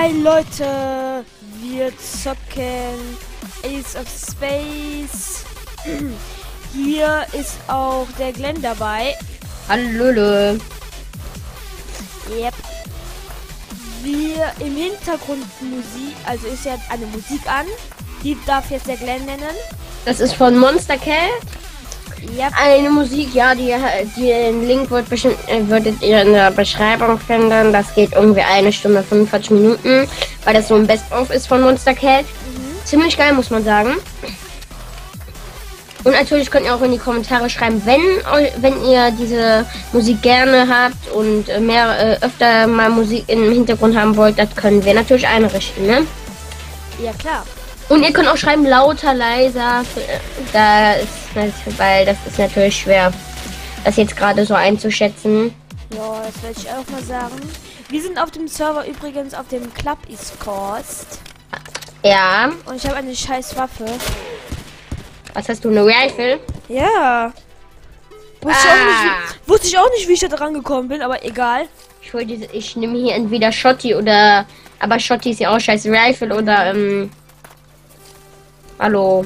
Hi Leute, wir zocken Ace of Space. Hier ist auch der Glenn dabei. Hallo. Yep. Wir im Hintergrund Musik, also ist ja eine Musik an. Die darf jetzt der Glenn nennen. Das ist von Monster Cat. Yep. Eine Musik, ja, den Link würdet ihr in der Beschreibung finden. Das geht irgendwie 1 Stunde 45 Minuten, weil das so ein Best-of ist von Monster Cat. Ziemlich geil, muss man sagen. Und natürlich könnt ihr auch in die Kommentare schreiben, wenn ihr diese Musik gerne habt und öfter mal Musik im Hintergrund haben wollt, das können wir natürlich einrichten, ne? Ja, klar. Und ihr könnt auch schreiben lauter, leiser, weil das ist natürlich schwer, das jetzt gerade so einzuschätzen. Ja, das werde ich auch mal sagen. Wir sind auf dem Server übrigens auf dem Club East Coast. Ja. Und ich habe eine scheiß Waffe. Was hast du, eine Rifle? Ja. Wusste ich auch nicht, wie ich da dran gekommen bin, aber egal. Ich nehme hier entweder Shotty oder, aber Shotty ist ja auch scheiß Rifle oder, hallo.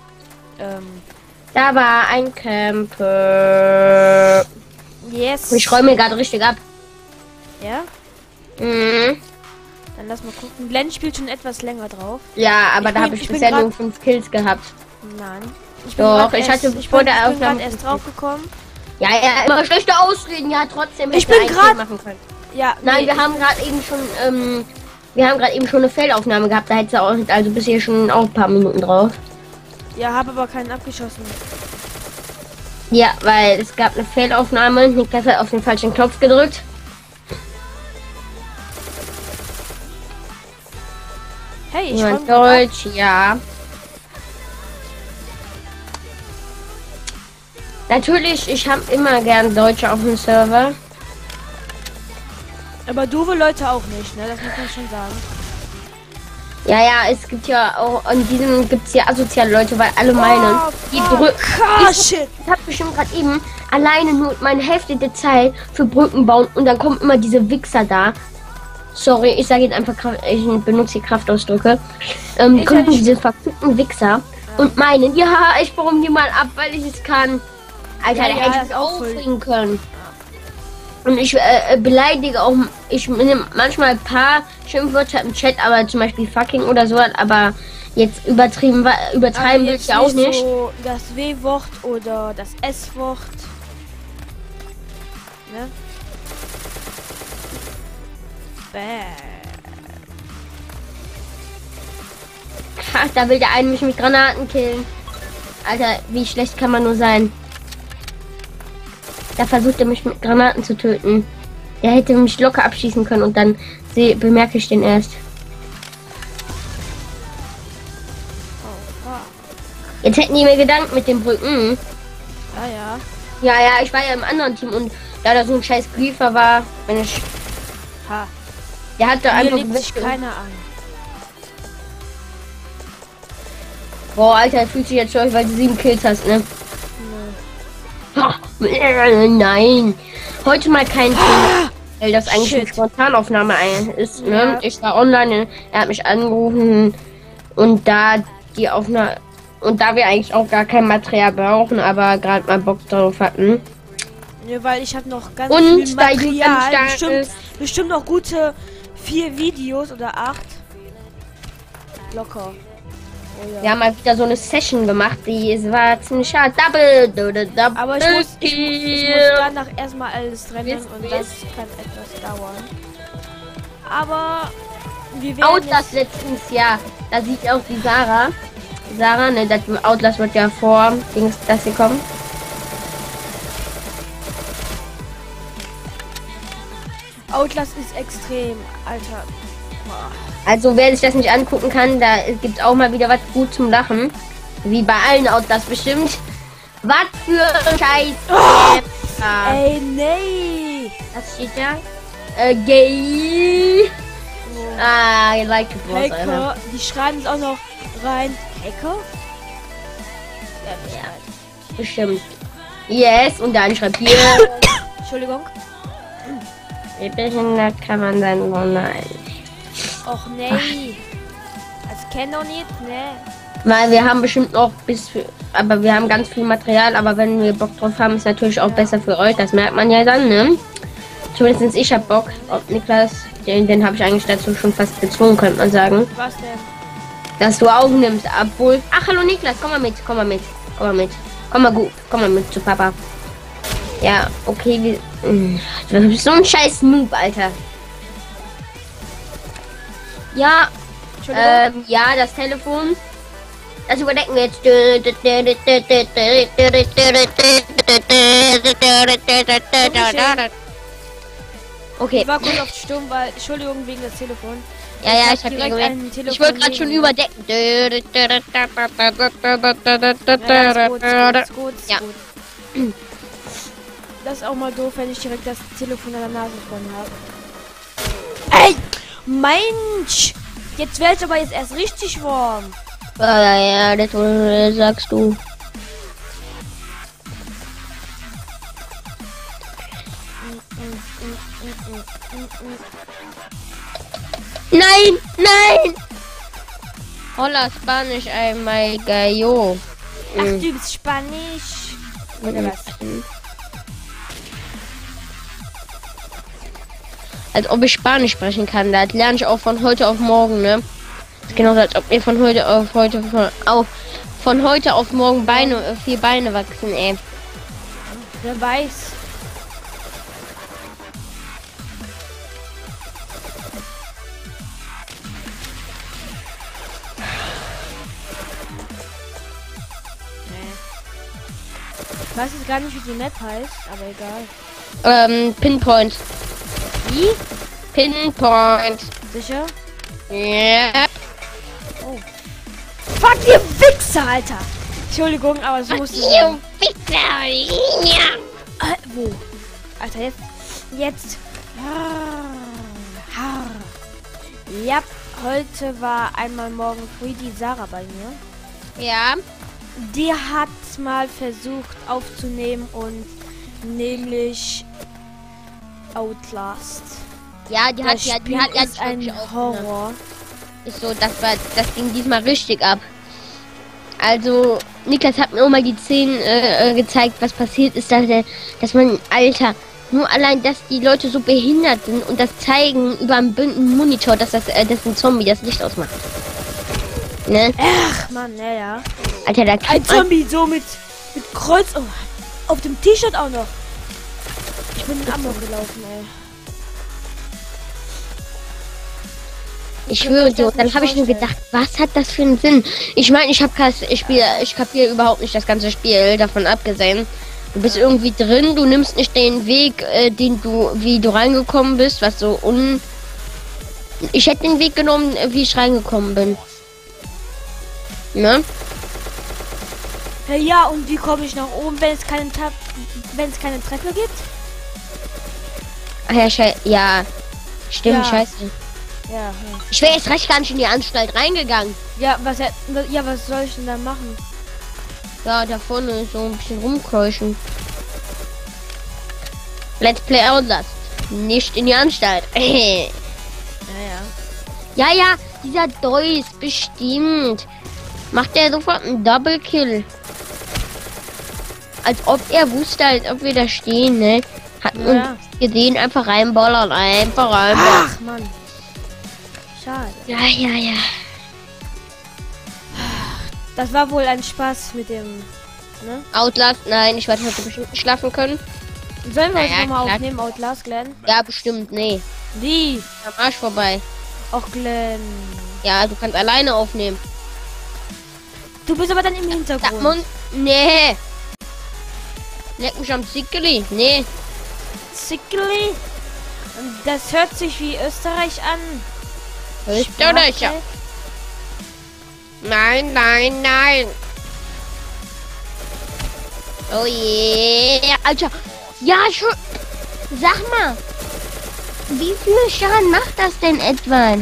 Da war ein Camper. Yes. Ich räume gerade richtig ab. Ja? Mhm. Dann lass mal gucken. Glenn spielt schon etwas länger drauf. Ja, aber da habe ich bisher nur 5 Kills gehabt. Nein. Ich bin gerade erst drauf gekommen. Ja, immer schlechte Ausreden. Ja, trotzdem. Ich bin gerade. Ja. Nein, wir haben gerade eben schon eine Fehlaufnahme gehabt. Da hättest du auch, also bisher schon auch ein paar Minuten drauf. Ja, habe aber keinen abgeschossen. Ja, weil es gab eine Fehlaufnahme. Niklas hat auf den falschen Knopf gedrückt. Hey, ich bin Deutsch, ja. Natürlich, ich habe immer gern Deutsche auf dem Server. Aber doofe Leute auch nicht, ne? Das muss man schon sagen. Ja, es gibt ja auch, in diesem gibt es ja asoziale Leute, weil alle meinen, die Brücken. Ich hab bestimmt gerade eben alleine nur meine Hälfte der Zeit für Brücken bauen und dann kommen immer diese Wichser da. Sorry, ich sage jetzt einfach, ich benutze die Kraftausdrücke. Kommen diese verfickten Wichser und meinen, ja, ich baue die mal ab, weil ich es kann. Alter, da hätte ich aufregen können. Und ich beleidige auch, ich nehme manchmal ein paar Schimpfwörter im Chat, aber zum Beispiel fucking oder so, aber jetzt übertreiben will ich ja auch nicht. So das W-Wort oder das S-Wort. Ne? Ha, da will der eine mich mit Granaten killen. Alter, wie schlecht kann man nur sein? Da versucht er mich mit Granaten zu töten. Der hätte mich locker abschießen können und dann bemerke ich den erst. Jetzt hätten die mir Gedanken mit den Brücken. Ja, ich war ja im anderen Team und da da so ein scheiß Griefer war, wenn ich... Der hat da einfach keiner an. Boah, Alter, fühlt sich jetzt schon, weil du 7 Kills hast, ne? Nein. Heute mal kein Kill, weil das eigentlich eine Spontanaufnahme ist, ne? Ja. Ich war online, er hat mich angerufen und da die Aufnahme und da wir eigentlich auch gar kein Material brauchen, aber gerade mal Bock drauf hatten. Ja, weil ich habe noch ganz viel Material, bestimmt noch gute 4 Videos oder 8. Locker. Oh, ja. Wir haben mal wieder so eine Session gemacht, es war ziemlich schade. Double. Aber ich muss danach erstmal alles trennen und das kann etwas dauern. Aber wir werden Outlast letztens, ja, da sieht auch die Sarah, ne, das Outlast wird ja vor das hier kommen. Outlast ist extrem, Alter. Boah. Also wer sich das nicht angucken kann, da gibt auch mal wieder was gut zum Lachen. Wie bei allen Outlast bestimmt. Was für ein Scheiß. Ey, nee. Was steht da? Gay. I like to boss, Hacker. Die schreiben es auch noch rein. Hacker? Ja, bestimmt. Yes, und dann schreibt hier. Entschuldigung. Wie behindert kann man sein? Oh nein. Och nee. Das kennt doch nicht, ne? Weil wir haben bestimmt noch aber wir haben ganz viel Material, aber wenn wir Bock drauf haben, ist natürlich auch besser für euch. Das merkt man ja dann, ne? Zumindest ich hab Bock. Ob Niklas, den habe ich eigentlich dazu schon fast gezwungen, könnte man sagen. Was denn? Dass du aufnimmst, obwohl... Ach, hallo Niklas, komm mal mit. Komm mal mit zu Papa. Ja, okay, du bist so ein scheiß Noob, Alter. Ja, ja, das Telefon. Das überdecken wir jetzt. Okay. Ich war kurz auf Sturm, weil, Entschuldigung, wegen des Telefons. Ja, ich hab direkt Telefon. Ich wollte gerade schon überdecken. Ja, ist gut. Ja. Das ist auch mal doof, wenn ich direkt das Telefon an der Nase vorne habe. Ey! Mensch! Jetzt werde ich aber jetzt erst richtig warm. Ja, das sagst du. Nein! Hola, Spanisch, einmal gallo. Ach, du bist Spanisch. Oder was? Als ob ich Spanisch sprechen kann. Das lerne ich auch von heute auf morgen, ne? Genauso als ob mir von heute auf morgen 4 Beine wachsen, ey. Wer weiß. Ich weiß jetzt gar nicht, wie die Map heißt, aber egal. Pinpoint. Wie? Pinpoint. Sicher? Ja. Oh. Fuck, ihr Wichser, Alter! Entschuldigung, aber so muss ich sagen. Wo? Alter, jetzt. Ja, heute war einmal morgen früh die Sarah bei mir. Ja. Die hat mal versucht aufzunehmen und nämlich Outlast. Ja, die hat ist ein Horror. Ist so, das ging diesmal richtig ab. Also, Niklas hat mir auch mal die Szenen gezeigt, was passiert ist, dass man, Alter, nur allein, dass die Leute so behindert sind und das zeigen über einen Monitor, dass das ein Zombie das Licht ausmacht. Ne? Ach, Mann, ja. Alter, da ein Zombie so mit Kreuz auf dem T-Shirt auch noch. Ich bin in Amok gelaufen, ey. Ich schwöre dir, dann habe ich mir gedacht, was hat das für einen Sinn? Ich meine, ich kapiere überhaupt nicht das ganze Spiel, davon abgesehen. Du bist irgendwie drin, du nimmst nicht den Weg, wie du reingekommen bist, was so Ich hätte den Weg genommen, wie ich reingekommen bin. Ne? Ja, und wie komme ich nach oben, wenn es keine Treppe gibt? Ach ja, ja. Stimmt, Ja. scheiße. Ja. Ich wäre jetzt recht gar nicht in die Anstalt reingegangen. Ja, was soll ich denn da machen? Ja, da vorne so ein bisschen rumkeuchen. Let's Play Outlast. Nicht in die Anstalt. Ja. Ja, dieser Deus bestimmt. Macht er sofort einen Double Kill. Als ob er wusste, als ob wir da stehen, ne? Hat uns gesehen, einfach reinballern, Ach, Mann. Schade. Ja. Das war wohl ein Spaß mit dem, ne? Outlast, nein, ich werde heute bestimmt nicht schlafen können. Sollen wir uns nochmal aufnehmen, Outlast, Glenn? Ja, bestimmt, nee. Wie? Am Arsch vorbei. Och, Glenn. Ja, du kannst alleine aufnehmen. Du bist aber dann im Hintergrund. Nee. Leck mich am Zickeli. Nee. Zickeli? Das hört sich wie Österreich an. Österreich. Nein. Oh yeah. Alter. Ja, schon. Sag mal. Wie viel Schaden macht das denn etwa?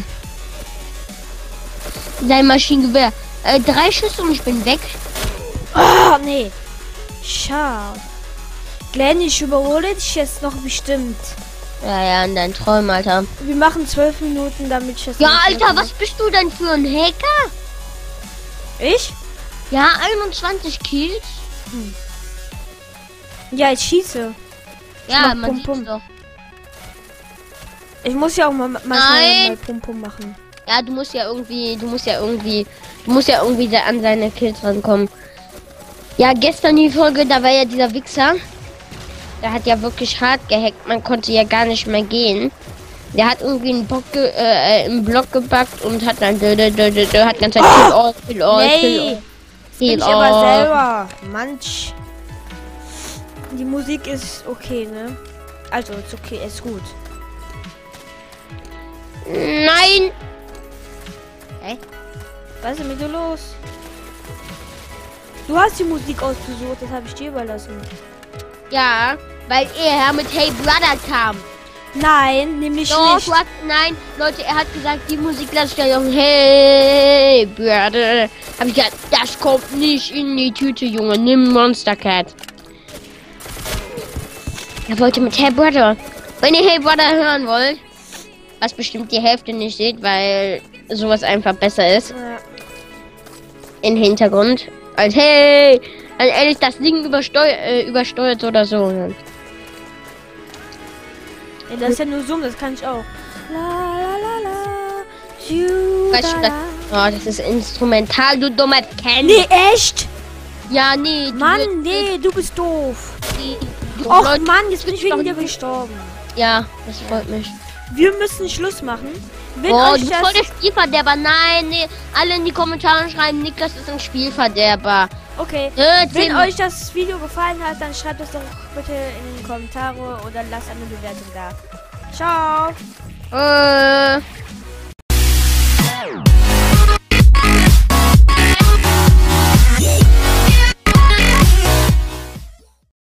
Sein Maschinengewehr. 3 Schüsse und ich bin weg. Oh, nee. Schade. Glenn, ich überhole dich jetzt noch bestimmt. Ja, in deinen Träumen, Alter. Wir machen 12 Minuten, damit ich das... Ja, nicht Alter, mehr was bist du denn für ein Hacker? Ich? Ja, 21 Kills. Ja, ich schieße. Ja, mach man Pum, sieht's doch. Ich muss ja auch mal manchmal mal Pum Pum machen. Ja, du musst ja irgendwie an seine Kills rankommen. Ja, gestern die Folge, da war ja dieser Wichser. Der hat ja wirklich hart gehackt. Man konnte ja gar nicht mehr gehen. Der hat irgendwie einen Block gebackt und hat dann hat ganz Zeit Kill all. Bin ich aber selber. Manch. Die Musik ist okay, ne? Also, ist okay, ist gut. Nein! Hä? Was ist denn mit dir los? Du hast die Musik ausgesucht, das habe ich dir überlassen. Ja, weil er mit Hey Brother kam. Nein, nämlich Doch, nicht. Nein, Leute, er hat gesagt, die Musik lasse ich gleich auf. Hey Brother. Hab ich gesagt, das kommt nicht in die Tüte, Junge. Nimm Monster Cat. Er wollte mit Hey Brother. Wenn ihr Hey Brother hören wollt, was bestimmt die Hälfte nicht seht, weil sowas einfach besser ist. Ja. Im Hintergrund. Als hey, als ehrlich das Ding übersteuert oder so. Ja, das ist ja nur Summ, das kann ich auch. La la la la. Weißt du, das ist instrumental, du dummer Kenny. Nee, echt? Ja, nee. Mann, nee, du bist doof. Du Och Leute, Mann, jetzt bin ich wegen dir gestorben. ja, das freut mich. Wir müssen Schluss machen. Wenn Oh, euch du bist voll das... der Spielverderber. Nein, nee. Alle in die Kommentare schreiben, Niklas ist ein Spielverderber. Okay, wenn euch das Video gefallen hat, dann schreibt es doch bitte in die Kommentare oder lasst eine Bewertung da. Ciao.